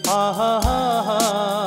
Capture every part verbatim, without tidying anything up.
हा हा हा हा।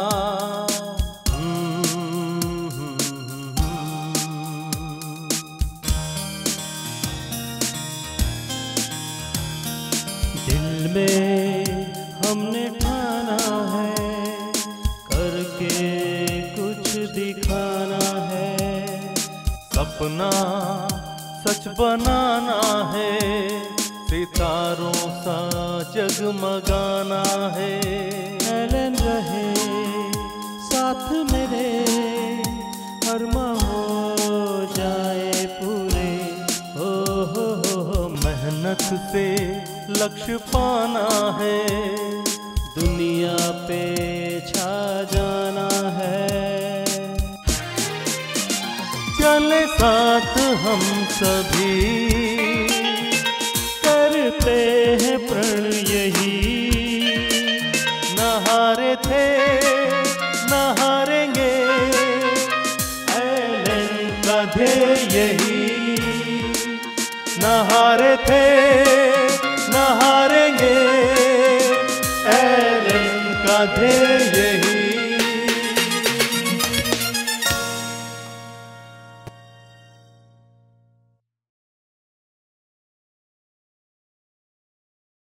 दिल में हमने ठाना है, करके कुछ दिखाना है, सपना सच बनाना है, सितारों सा जगमगाना है। एलन रहे साथ मेरे, अरमां हो जाए पूरे। हो हो हो हो मेहनत से लक्ष्य पाना है, दुनिया पे छा जाना है। चले साथ हम सभी, करते हैं प्रण यही, न हारे थे न हारेंगे, एलन का ध्येय यही। न हारे थे न हारेंगे, एलन का ध्येय यही।